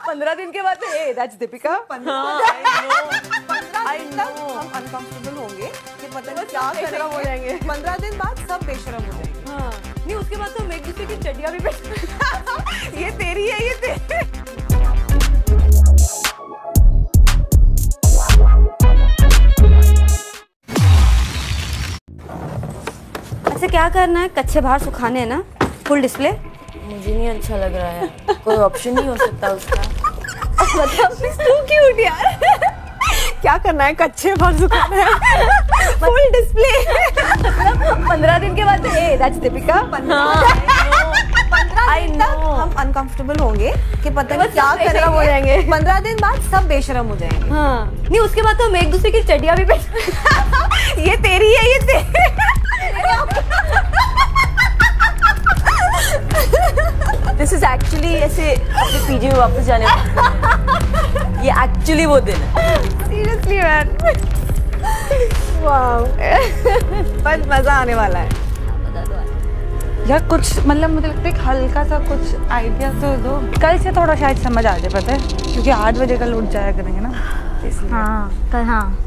15 दिन के बाद दैट्स दीपिका। 15 दिन तक हम अनकंफर्टेबल होंगे कि पता नहीं क्या बेशरम हो जाएंगे। 15 दिन बाद सब बेशरम हो जाएंगे। हाँ। नहीं, उसके बाद तो हम एक दूसरे की चड्डियाँ भी पहन। ये तेरी है, ये तेरी। अच्छा, क्या करना है? कच्चे बाहर सुखाने हैं ना? Full display? मुझे नहीं अच्छा लग रहा है। कोई ऑप्शन नहीं हो सकता उसका? मतलब तू क्यूट यार। क्या करना है? कच्चे बाहर सुखाना है, फुल डिस्प्ले। मतलब 15 दिन के बाद दैट्स दीपिका। 15 दिन तक हम अनकंफर्टेबल होंगे कि पता नहीं क्या बेशरम हो जाएंगे। 15 दिन बाद सब बेशरम हो जाएंगे। हाँ। नहीं, उसके बाद तो हम एक दूसरे की चड्डियाँ भी पहन। ये तेरी है, ये तेरी। दिस इज एक्चुअली ऐसे अपने पीजी में वापस जाने वाला। ये एक्चुअली वो दिन है। Seriously man. वाओ। बस मजा आने वाला है यार। कुछ मतलब मुझे लगता है कि हल्का सा कुछ आइडिया तो दो। कल से थोड़ा शायद समझ आ जाए, पता है, क्योंकि 8 बजे कल उठ जाया करेंगे ना, इसलिए। हाँ कल। हाँ